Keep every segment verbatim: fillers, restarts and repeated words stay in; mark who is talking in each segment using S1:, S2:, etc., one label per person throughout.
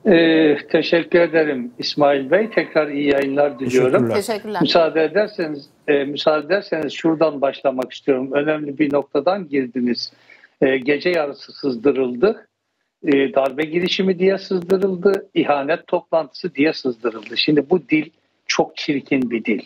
S1: Ee, teşekkür ederim İsmail Bey. Tekrar iyi yayınlar diliyorum.
S2: Teşekkürler.
S3: Teşekkürler.
S1: Müsaade ederseniz, e, müsaade ederseniz şuradan başlamak istiyorum. Önemli bir noktadan girdiniz. E, gece yarısı sızdırıldı. E, darbe girişimi diye sızdırıldı. İhanet toplantısı diye sızdırıldı. Şimdi bu dil çok çirkin bir dil.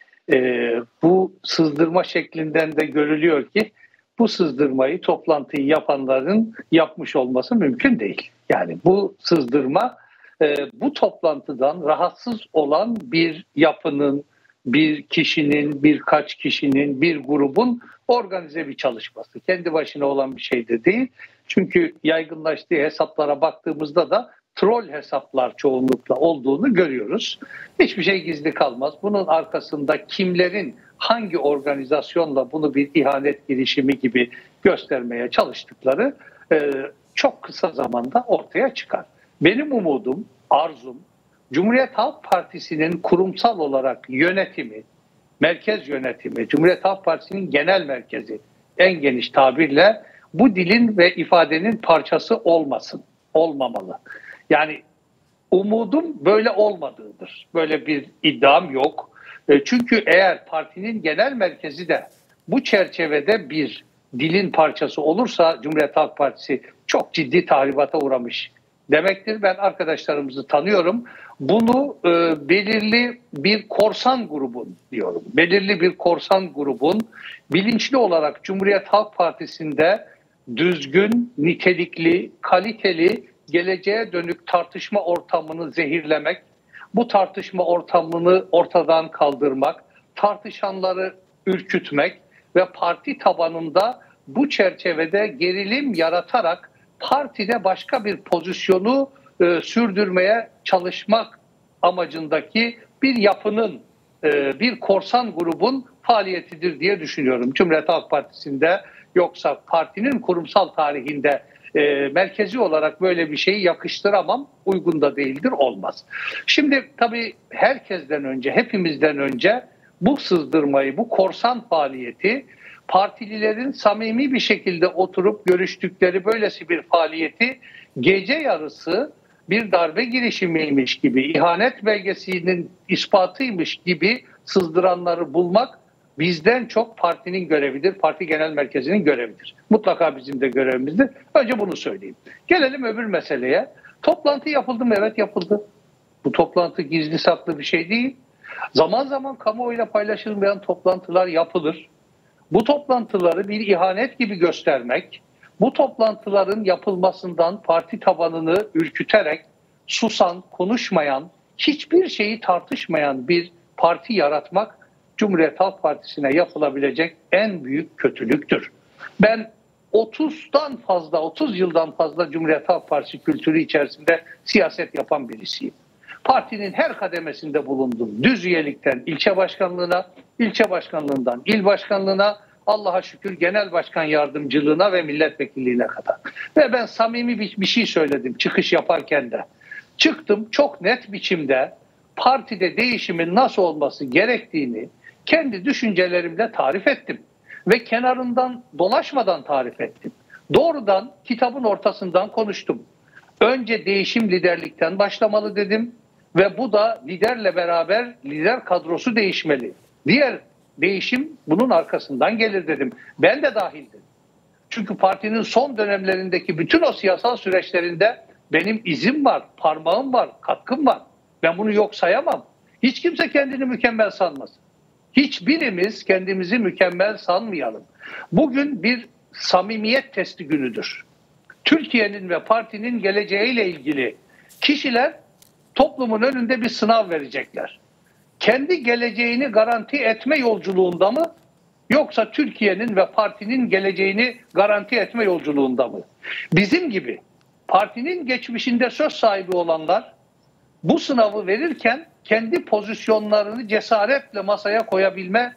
S1: E, bu sızdırma şeklinden de görülüyor ki bu sızdırmayı, toplantıyı yapanların yapmış olması mümkün değil. Yani bu sızdırma e, bu toplantıdan rahatsız olan bir yapının, bir kişinin, birkaç kişinin, bir grubun organize bir çalışması. Kendi başına olan bir şey de değil. Çünkü yaygınlaştığı hesaplara baktığımızda da troll hesaplar çoğunlukla olduğunu görüyoruz. Hiçbir şey gizli kalmaz. Bunun arkasında kimlerin hangi organizasyonla bunu bir ihanet girişimi gibi göstermeye çalıştıkları e, çok kısa zamanda ortaya çıkar. Benim umudum, arzum, Cumhuriyet Halk Partisi'nin kurumsal olarak yönetimi, merkez yönetimi, Cumhuriyet Halk Partisi'nin genel merkezi en geniş tabirle bu dilin ve ifadenin parçası olmasın, olmamalı. Yani umudum böyle olmadığıdır. Böyle bir iddiam yok. Çünkü eğer partinin genel merkezi de bu çerçevede bir dilin parçası olursa Cumhuriyet Halk Partisi çok ciddi tahribata uğramış demektir. Ben arkadaşlarımızı tanıyorum. Bunu e, belirli bir korsan grubun diyorum. Belirli bir korsan grubun bilinçli olarak Cumhuriyet Halk Partisi'nde düzgün, nitelikli, kaliteli, geleceğe dönük tartışma ortamını zehirlemek, bu tartışma ortamını ortadan kaldırmak, tartışanları ürkütmek ve parti tabanında bu çerçevede gerilim yaratarak partide başka bir pozisyonu e, sürdürmeye çalışmak amacındaki bir yapının, e, bir korsan grubun faaliyetidir diye düşünüyorum. Cumhuriyet Halk Partisi'nde yoksa partinin kurumsal tarihinde e, merkezi olarak böyle bir şeyi yakıştıramam, uygun da değildir, olmaz. Şimdi tabii herkesten önce, hepimizden önce bu sızdırmayı, bu korsan faaliyeti, partililerin samimi bir şekilde oturup görüştükleri böylesi bir faaliyeti gece yarısı bir darbe girişimiymiş gibi, ihanet belgesinin ispatıymış gibi sızdıranları bulmak bizden çok partinin görevidir, parti genel merkezinin görevidir. Mutlaka bizim de görevimizdir. Önce bunu söyleyeyim. Gelelim öbür meseleye. Toplantı yapıldı mı? Evet, yapıldı. Bu toplantı gizli saklı bir şey değil. Zaman zaman kamuoyuyla paylaşılmayan toplantılar yapılır. Bu toplantıları bir ihanet gibi göstermek, bu toplantıların yapılmasından parti tabanını ürküterek susan, konuşmayan, hiçbir şeyi tartışmayan bir parti yaratmak Cumhuriyet Halk Partisi'ne yapılabilecek en büyük kötülüktür. Ben otuzdan fazla, otuz yıldan fazla Cumhuriyet Halk Partisi kültürü içerisinde siyaset yapan birisiyim. Partinin her kademesinde bulundum. Düz üyelikten ilçe başkanlığına, ilçe başkanlığından il başkanlığına, Allah'a şükür genel başkan yardımcılığına ve milletvekilliğine kadar. Ve ben samimi bir, bir şey söyledim çıkış yaparken de. Çıktım çok net biçimde partide değişimin nasıl olması gerektiğini kendi düşüncelerimle tarif ettim. Ve kenarından dolaşmadan tarif ettim. Doğrudan kitabın ortasından konuştum. Önce değişim liderlikten başlamalı dedim. Ve bu da liderle beraber lider kadrosu değişmeli. Diğer değişim bunun arkasından gelir dedim. Ben de dahildim. Çünkü partinin son dönemlerindeki bütün o siyasal süreçlerinde benim izim var, parmağım var, katkım var. Ben bunu yok sayamam. Hiç kimse kendini mükemmel sanmasın. Hiçbirimiz kendimizi mükemmel sanmayalım. Bugün bir samimiyet testi günüdür. Türkiye'nin ve partinin geleceğiyle ilgili kişiler toplumun önünde bir sınav verecekler. Kendi geleceğini garanti etme yolculuğunda mı, yoksa Türkiye'nin ve partinin geleceğini garanti etme yolculuğunda mı? Bizim gibi partinin geçmişinde söz sahibi olanlar bu sınavı verirken kendi pozisyonlarını cesaretle masaya koyabilme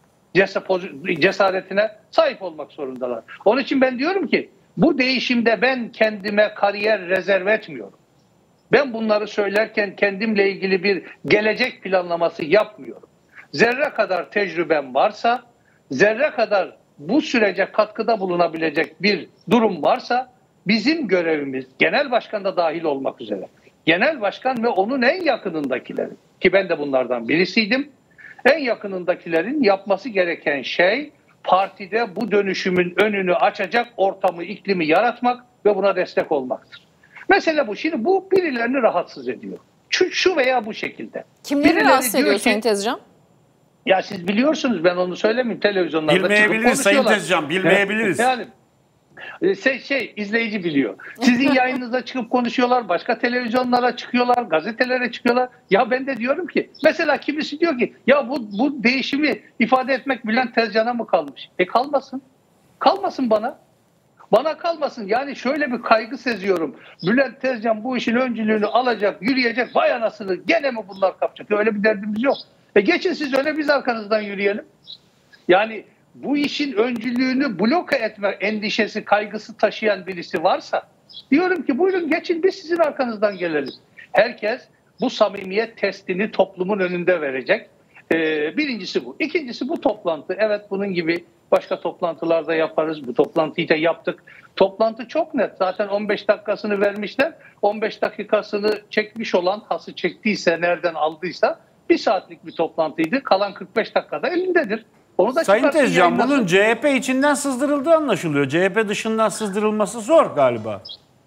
S1: cesaretine sahip olmak zorundalar. Onun için ben diyorum ki bu değişimde ben kendime kariyer rezerv etmiyorum. Ben bunları söylerken kendimle ilgili bir gelecek planlaması yapmıyorum. Zerre kadar tecrübem varsa, zerre kadar bu sürece katkıda bulunabilecek bir durum varsa bizim görevimiz, genel başkan da dahil olmak üzere, Genel başkan ve onun en yakınındakileri, ki ben de bunlardan birisiydim, en yakınındakilerin yapması gereken şey partide bu dönüşümün önünü açacak ortamı, iklimi yaratmak ve buna destek olmaktır. Mesele bu. Şimdi bu birilerini rahatsız ediyor. Şu, şu veya bu şekilde.
S2: Kimleri
S1: Birileri
S2: rahatsız ediyor
S1: ki,
S2: Sayın Tezcan?
S1: Ya siz biliyorsunuz, ben onu söylemeyeyim, televizyonlarda
S3: bilmeyebiliriz Sayın Tezcan, bilmeyebiliriz.
S1: Yani şey, şey izleyici biliyor. Sizin yayınınıza çıkıp konuşuyorlar, başka televizyonlara çıkıyorlar, gazetelere çıkıyorlar. Ya ben de diyorum ki, mesela kimisi diyor ki ya bu, bu değişimi ifade etmek Bülent Tezcan'a mı kalmış? E kalmasın. Kalmasın bana. Bana kalmasın. Yani şöyle bir kaygı seziyorum. Bülent Tezcan bu işin öncülüğünü alacak, yürüyecek. Vay anasını, gene mi bunlar kapacak? Öyle bir derdimiz yok. E geçin siz öyle, biz arkanızdan yürüyelim. Yani bu işin öncülüğünü bloke etme endişesi, kaygısı taşıyan birisi varsa diyorum ki buyurun geçin, biz sizin arkanızdan gelelim. Herkes bu samimiyet testini toplumun önünde verecek. Ee, birincisi bu. İkincisi bu toplantı. Evet, bunun gibi başka toplantılarda yaparız. Bu toplantıyı da yaptık. Toplantı çok net. Zaten on beş dakikasını vermişler. on beş dakikasını çekmiş olan, hası çektiyse, nereden aldıysa bir saatlik bir toplantıydı. Kalan kırk beş dakikada elindedir. Onu da
S3: Sayın Tezcan, bunun C H P içinden sızdırıldığı anlaşılıyor. C H P dışından sızdırılması zor galiba.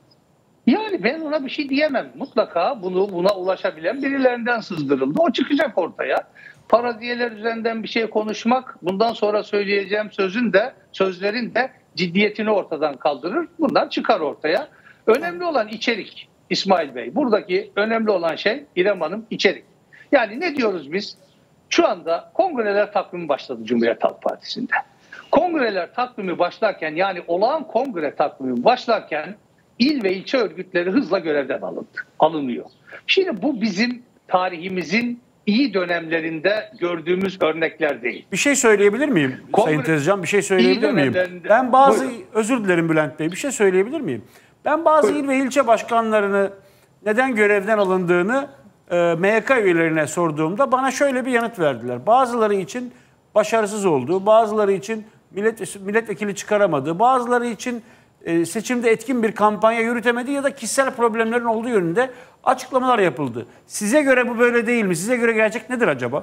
S1: Yani ben ona bir şey diyemem. Mutlaka bunu buna ulaşabilen birilerinden sızdırıldı. O çıkacak ortaya. Paraziyeler üzerinden bir şey konuşmak, bundan sonra söyleyeceğim sözün de, sözlerin de ciddiyetini ortadan kaldırır. Bunlar çıkar ortaya. Önemli olan içerik İsmail Bey. Buradaki önemli olan şey İrem Hanım, içerik. Yani ne diyoruz biz? Şu anda kongreler takvimi başladı Cumhuriyet Halk Partisi'nde. Kongreler takvimi başlarken, yani olağan kongre takvimi başlarken il ve ilçe örgütleri hızla görevden alındı, alınıyor. Şimdi bu bizim tarihimizin iyi dönemlerinde gördüğümüz örnekler değil.
S3: Bir şey söyleyebilir miyim Kongre, Sayın Tezcan? Bir şey söyleyebilir miyim? Ben bazı, buyurun. Özür dilerim Bülent Bey, bir şey söyleyebilir miyim? Ben bazı buyurun. il ve ilçe başkanlarını neden görevden alındığını e, M Y K üyelerine sorduğumda bana şöyle bir yanıt verdiler. Bazıları için başarısız olduğu, bazıları için millet, milletvekili çıkaramadığı, bazıları için e, seçimde etkin bir kampanya yürütemediği ya da kişisel problemlerin olduğu yönünde açıklamalar yapıldı. Size göre bu böyle değil mi? Size göre gerçek nedir acaba?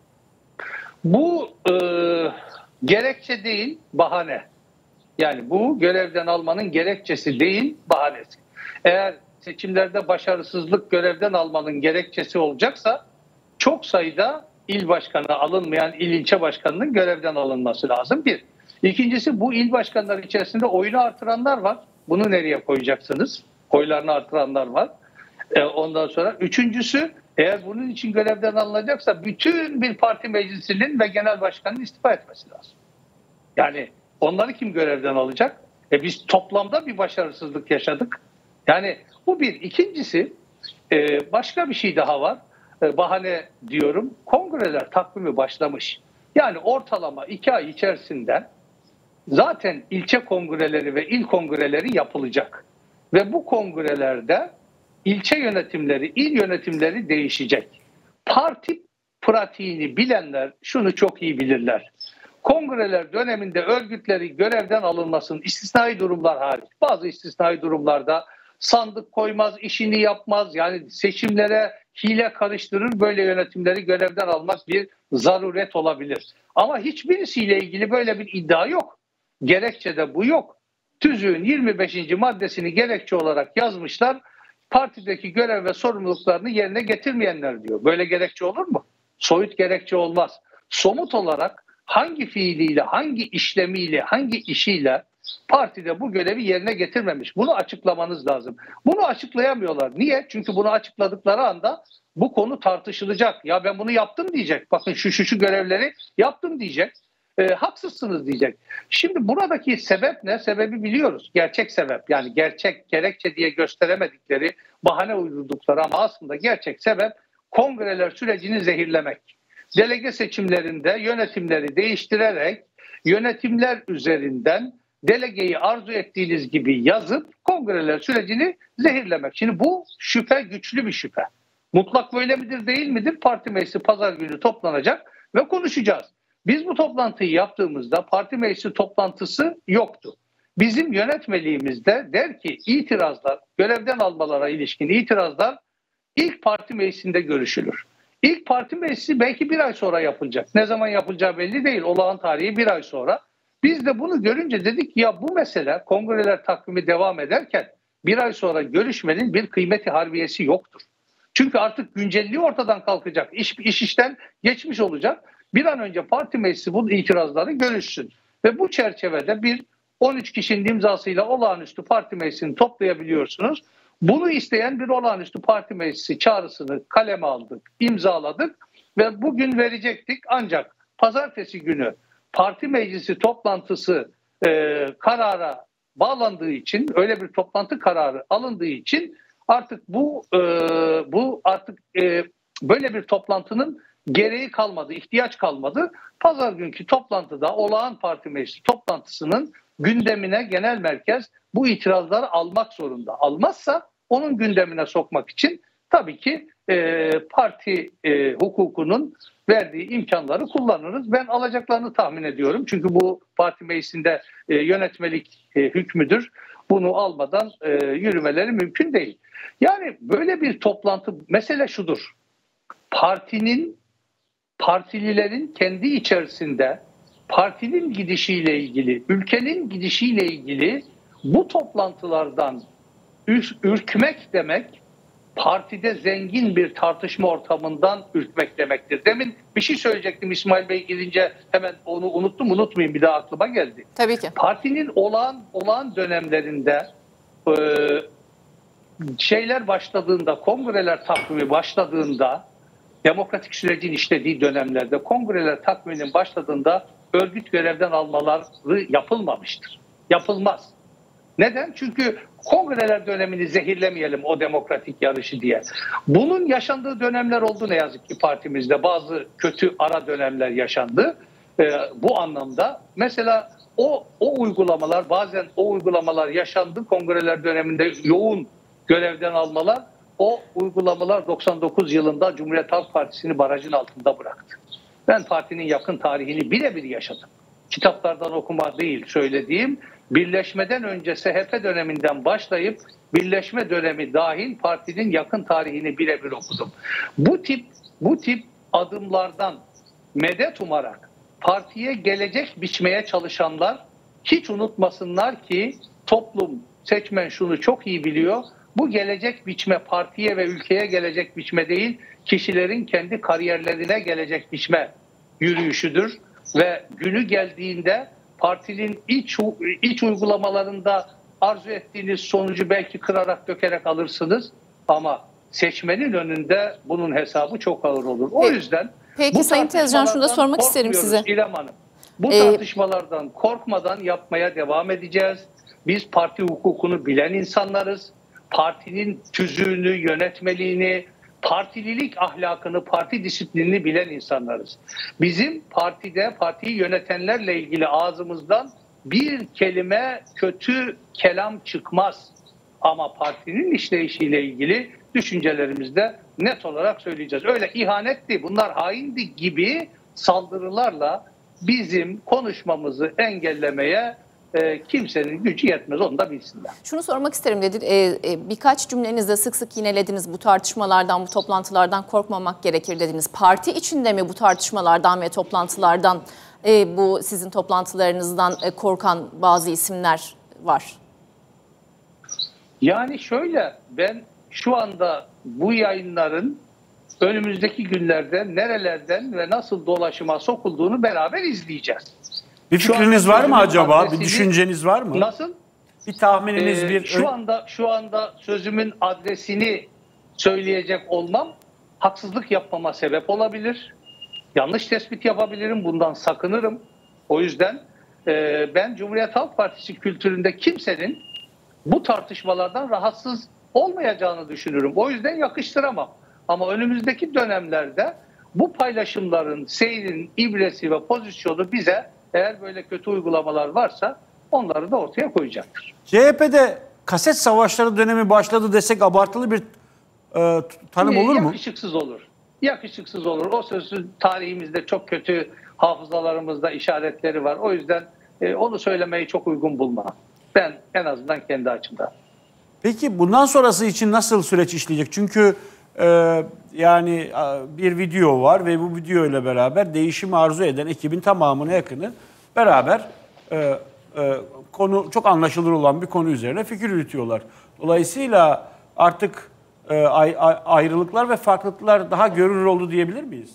S1: Bu e, gerekçe değil, bahane. Yani bu görevden almanın gerekçesi değil, bahanesi. Eğer seçimlerde başarısızlık görevden almanın gerekçesi olacaksa çok sayıda il başkanı alınmayan il ilçe başkanının görevden alınması lazım. Bir. İkincisi, bu il başkanları içerisinde oyunu artıranlar var. Bunu nereye koyacaksınız? Oylarını artıranlar var. E, ondan sonra üçüncüsü, eğer bunun için görevden alınacaksa bütün bir parti meclisinin ve genel başkanının istifa etmesi lazım. Yani onları kim görevden alacak? E biz toplamda bir başarısızlık yaşadık. Yani bu bir. İkincisi, e, başka bir şey daha var. E, bahane diyorum. Kongreler takvimi başlamış. Yani ortalama iki ay içerisinde zaten ilçe kongreleri ve il kongreleri yapılacak. Ve bu kongrelerde ilçe yönetimleri, il yönetimleri değişecek. Parti pratiğini bilenler şunu çok iyi bilirler. Kongreler döneminde örgütleri görevden alınmasının istisnai durumlar hariç, bazı istisnai durumlarda sandık koymaz, işini yapmaz, yani seçimlere hile karıştırır, böyle yönetimleri görevden almak bir zaruret olabilir. Ama hiçbirisiyle ilgili böyle bir iddia yok. Gerekçede bu yok. Tüzüğün yirmi beşinci maddesini gerekçe olarak yazmışlar. Partideki görev ve sorumluluklarını yerine getirmeyenler diyor. Böyle gerekçe olur mu? Soyut gerekçe olmaz. Somut olarak hangi fiiliyle, hangi işlemiyle, hangi işiyle partide bu görevi yerine getirmemiş? Bunu açıklamanız lazım. Bunu açıklayamıyorlar. Niye? Çünkü bunu açıkladıkları anda bu konu tartışılacak. Ya ben bunu yaptım diyecek. Bakın şu şu şu görevleri yaptım diyecek. E, haksızsınız diyecek. Şimdi buradaki sebep ne? Sebebi biliyoruz. Gerçek sebep, yani gerçek gerekçe diye gösteremedikleri, bahane uydurdukları ama aslında gerçek sebep kongreler sürecini zehirlemek. Delege seçimlerinde yönetimleri değiştirerek yönetimler üzerinden delegeyi arzu ettiğiniz gibi yazıp kongreler sürecini zehirlemek. Şimdi bu şüphe güçlü bir şüphe. Mutlak böyle midir değil midir? Parti meclisi pazar günü toplanacak ve konuşacağız. Biz bu toplantıyı yaptığımızda parti meclisi toplantısı yoktu. Bizim yönetmeliğimizde der ki itirazlar, görevden almalara ilişkin itirazlar ilk parti meclisinde görüşülür. İlk parti meclisi belki bir ay sonra yapılacak. Ne zaman yapılacağı belli değil. Olağan tarihi bir ay sonra. Biz de bunu görünce dedik ya bu mesele kongreler takvimi devam ederken bir ay sonra görüşmenin bir kıymeti harbiyesi yoktur. Çünkü artık güncelliği ortadan kalkacak. İş, iş işten geçmiş olacak. Bir an önce parti meclisi bu itirazları görüşsün. Ve bu çerçevede bir on üç kişinin imzasıyla olağanüstü parti meclisini toplayabiliyorsunuz. Bunu isteyen bir olağanüstü parti meclisi çağrısını kaleme aldık, imzaladık ve bugün verecektik. Ancak pazartesi günü parti meclisi toplantısı e, karara bağlandığı için, öyle bir toplantı kararı alındığı için artık bu e, bu artık e, böyle bir toplantının gereği kalmadı, ihtiyaç kalmadı. Pazar günkü toplantıda olağan parti meclisi toplantısının gündemine genel merkez bu itirazları almak zorunda. Almazsa onun gündemine sokmak için tabii ki e, parti e, hukukunun verdiği imkanları kullanırız. Ben alacaklarını tahmin ediyorum. Çünkü bu parti meclisinde e, yönetmelik e, hükmüdür. Bunu almadan e, yürümeleri mümkün değil. Yani böyle bir toplantı, mesele şudur. Partinin, partililerin kendi içerisinde partinin gidişiyle ilgili, ülkenin gidişiyle ilgili bu toplantılardan ürkmek demek, partide zengin bir tartışma ortamından ürkmek demektir. Demin bir şey söyleyecektim, İsmail Bey gidince hemen onu unuttum, unutmayayım, bir daha aklıma geldi.
S2: Tabii ki.
S1: Partinin olağan, olağan dönemlerinde e, şeyler başladığında, kongreler takvimi başladığında, demokratik sürecin işlediği dönemlerde kongreler takviminin başladığında örgüt görevden almaları yapılmamıştır. Yapılmaz. Neden? Çünkü kongreler dönemini zehirlemeyelim o demokratik yarışı diye. Bunun yaşandığı dönemler oldu ne yazık ki partimizde. Bazı kötü ara dönemler yaşandı. Ee, bu anlamda mesela o, o uygulamalar, bazen o uygulamalar yaşandı. Kongreler döneminde yoğun görevden almalar, o uygulamalar doksan dokuz yılında Cumhuriyet Halk Partisi'ni barajın altında bıraktı. Ben partinin yakın tarihini birebir yaşadım. Kitaplardan okuma değil söylediğim, birleşmeden önce S H P döneminden başlayıp birleşme dönemi dahil partinin yakın tarihini birebir okudum. Bu tip bu tip adımlardan medet umarak partiye gelecek biçmeye çalışanlar hiç unutmasınlar ki toplum, seçmen şunu çok iyi biliyor. Bu gelecek biçme partiye ve ülkeye gelecek biçme değil, kişilerin kendi kariyerlerine gelecek biçme yürüyüşüdür. Ve günü geldiğinde partinin iç, iç uygulamalarında arzu ettiğiniz sonucu belki kırarak dökerek alırsınız. Ama seçmenin önünde bunun hesabı çok ağır olur. O yüzden
S2: Peki
S1: bu
S2: Sayın Tezcan, şunu da sormak isterim size.
S1: İrem Hanım. Bu
S2: ee,
S1: tartışmalardan korkmadan yapmaya devam edeceğiz. Biz parti hukukunu bilen insanlarız. Partinin tüzüğünü, yönetmeliğini, partililik ahlakını, parti disiplinini bilen insanlarız. Bizim partide, partiyi yönetenlerle ilgili ağzımızdan bir kelime kötü kelam çıkmaz. Ama partinin işleyişiyle ilgili düşüncelerimizde net olarak söyleyeceğiz. Öyle ihanetti, bunlar haindi gibi saldırılarla bizim konuşmamızı engellemeye E, kimsenin gücü yetmez, onu da bilsinler.
S2: Şunu sormak isterim dedi. E, e, birkaç cümlenizde sık sık yinelediniz, bu tartışmalardan, bu toplantılardan korkmamak gerekir dediniz. Parti içinde mi bu tartışmalardan ve toplantılardan, e, bu sizin toplantılarınızdan e, korkan bazı isimler var?
S1: Yani şöyle, ben şu anda bu yayınların önümüzdeki günlerde nerelerden ve nasıl dolaşıma sokulduğunu beraber izleyeceğiz.
S3: Bir fikriniz var mı acaba? Adresini, bir düşünceniz var mı?
S1: Nasıl?
S3: Bir tahmininiz,
S1: ee,
S3: bir...
S1: Şu anda şu anda sözümün adresini söyleyecek olmam haksızlık yapmama sebep olabilir. Yanlış tespit yapabilirim. Bundan sakınırım. O yüzden e, ben Cumhuriyet Halk Partisi kültüründe kimsenin bu tartışmalardan rahatsız olmayacağını düşünürüm. O yüzden yakıştıramam. Ama önümüzdeki dönemlerde bu paylaşımların seyrin ibresi ve pozisyonu bize, eğer böyle kötü uygulamalar varsa, onları da ortaya koyacaktır.
S3: C H P'de kaset savaşları dönemi başladı desek abartılı bir e, tanım olur mu?
S1: Yakışıksız olur. Yakışıksız olur. O sözün tarihimizde çok kötü, hafızalarımızda işaretleri var. O yüzden e, onu söylemeyi çok uygun bulmam. Ben en azından kendi açımdan.
S3: Peki bundan sonrası için nasıl süreç işleyecek? Çünkü Ee, yani bir video var ve bu video ile beraber değişimi arzu eden ekibin tamamına yakını beraber e, e, konu çok anlaşılır olan bir konu üzerine fikir yürütüyorlar. Dolayısıyla artık e, ay, ay, ayrılıklar ve farklılıklar daha görünür oldu diyebilir miyiz?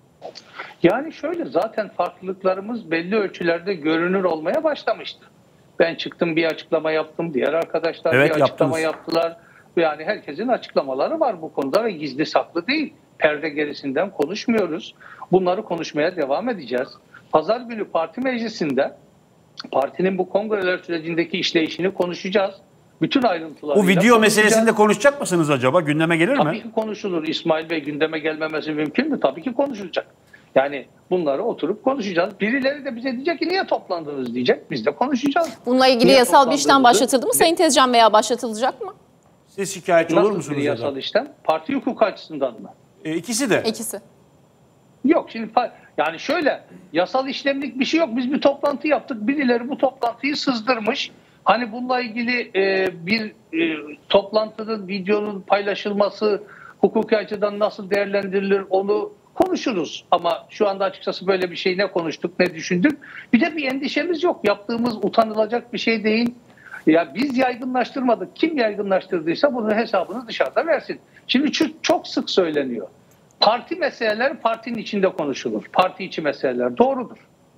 S1: Yani şöyle, zaten farklılıklarımız belli ölçülerde görünür olmaya başlamıştı. Ben çıktım, bir açıklama yaptım. Diğer arkadaşlar
S3: evet,
S1: bir açıklama
S3: yaptınız.
S1: yaptılar. Yani herkesin açıklamaları var bu konuda ve gizli saklı değil. Perde gerisinden konuşmuyoruz. Bunları konuşmaya devam edeceğiz. Pazar günü parti meclisinde partinin bu kongreler sürecindeki işleyişini konuşacağız. Bütün ayrıntılarıyla
S3: Bu video meselesini de konuşacak mısınız acaba? Gündeme gelir
S1: Tabii
S3: mi?
S1: Tabii ki konuşulur. İsmail Bey, gündeme gelmemesi mümkün mü? Tabii ki konuşulacak. Yani bunları oturup konuşacağız. Birileri de bize diyecek ki niye toplandınız diyecek. Biz de konuşacağız.
S2: Bununla ilgili
S1: niye
S2: yasal bir işlem başlatıldı mı Sayın Tezcan, veya başlatılacak mı?
S3: Siz şikayetçi olur musunuz?
S1: Nasıl bir yasal işlem? Parti hukuku açısından mı?
S3: E, ikisi de.
S2: İkisi.
S1: Yok şimdi yani şöyle, yasal işlemlik bir şey yok. Biz bir toplantı yaptık. Birileri bu toplantıyı sızdırmış. Hani bununla ilgili e, bir e, toplantının, videonun paylaşılması hukuki açıdan nasıl değerlendirilir onu konuşuruz. Ama şu anda açıkçası böyle bir şey ne konuştuk, ne düşündük. Bir de bir endişemiz yok. Yaptığımız utanılacak bir şey değil. Ya biz yaygınlaştırmadık. Kim yaygınlaştırdıysa bunun hesabını dışarıda versin. Şimdi çok sık söyleniyor. Parti meseleleri partinin içinde konuşulur. Parti içi meseleler doğrudur.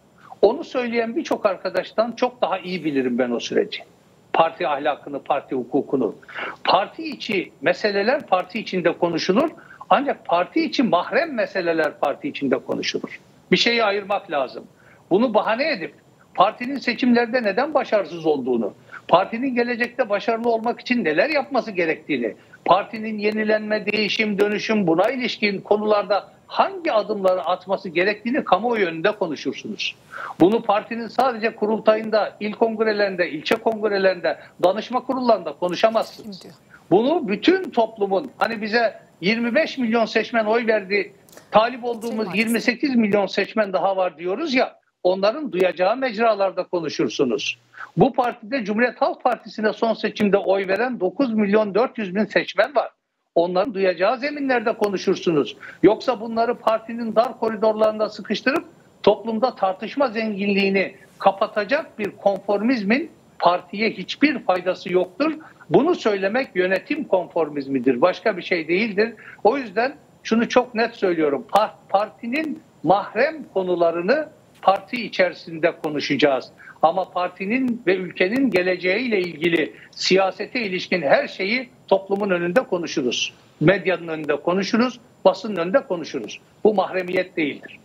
S1: Onu söyleyen birçok arkadaştan çok daha iyi bilirim ben o süreci. Parti ahlakını, parti hukukunu. Parti içi meseleler parti içinde konuşulur. Ancak parti içi mahrem meseleler parti içinde konuşulur. Bir şeyi ayırmak lazım. Bunu bahane edip partinin seçimlerde neden başarısız olduğunu, partinin gelecekte başarılı olmak için neler yapması gerektiğini, partinin yenilenme, değişim, dönüşüm, buna ilişkin konularda hangi adımları atması gerektiğini kamuoyu önünde konuşursunuz. Bunu partinin sadece kurultayında, il kongrelerinde, ilçe kongrelerinde, danışma kurullarında konuşamazsınız. Bunu bütün toplumun, hani bize yirmi beş milyon seçmen oy verdi, talip olduğumuz yirmi sekiz milyon seçmen daha var diyoruz ya, onların duyacağı mecralarda konuşursunuz. Bu partide Cumhuriyet Halk Partisi'ne son seçimde oy veren dokuz milyon dört yüz bin seçmen var. Onların duyacağı zeminlerde konuşursunuz. Yoksa bunları partinin dar koridorlarında sıkıştırıp toplumda tartışma zenginliğini kapatacak bir konformizmin partiye hiçbir faydası yoktur. Bunu söylemek yönetim konformizmidir. Başka bir şey değildir. O yüzden şunu çok net söylüyorum. Partinin mahrem konularını parti içerisinde konuşacağız. Ama partinin ve ülkenin geleceğiyle ilgili siyasete ilişkin her şeyi toplumun önünde konuşuruz. Medyanın önünde konuşuruz, basının önünde konuşuruz. Bu mahremiyet değildir.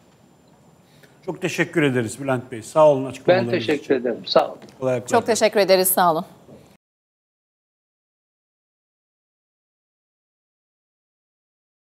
S3: Çok teşekkür ederiz Bülent Bey. Sağ olun açıklamalarınız için.
S1: Ben teşekkür ederim. Sağ olun.
S3: Kolay
S2: Çok teşekkür ederiz. Sağ olun.